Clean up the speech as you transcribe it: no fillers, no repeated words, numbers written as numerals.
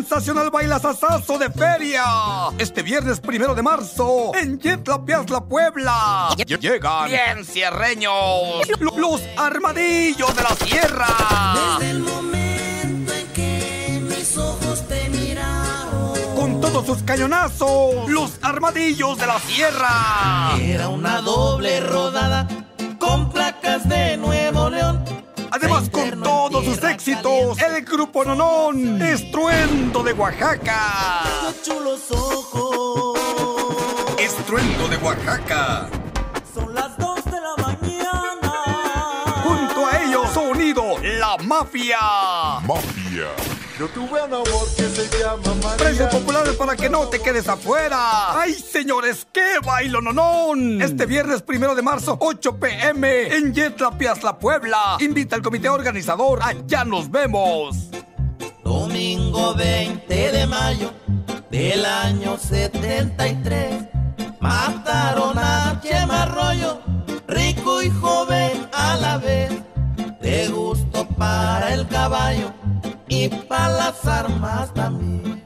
sensacional bailazazazo de feria. Este viernes 1 de marzo, en Yetla Piazla, Puebla. Llegan bien cierreños, los Armadillos de la Sierra. Desde el momento en que mis ojos te miraron, con todos sus cañonazos, los Armadillos de la Sierra. Era una doble rodada con placas de Nuevo León. Además, con todos sus éxitos, el grupo Nonón, Estruendo de Oaxaca. Los chulos ojos. Estruendo de Oaxaca. Son las 2 de la mañana. Junto a ellos, sonido La Mafia. Mafia. Yo tuve un amor que se llama María. Precios populares para que no te quedes afuera. ¡Ay, señores, qué bailo nonón! Este viernes 1 de marzo, 8 p.m. en Yetla Piazla, Puebla. Invita al comité organizador. Allá nos vemos. Domingo 20 de mayo del año 73. Mataron a Chema Arroyo, rico y joven a la vez. De gusto para el caballo y para las armas también.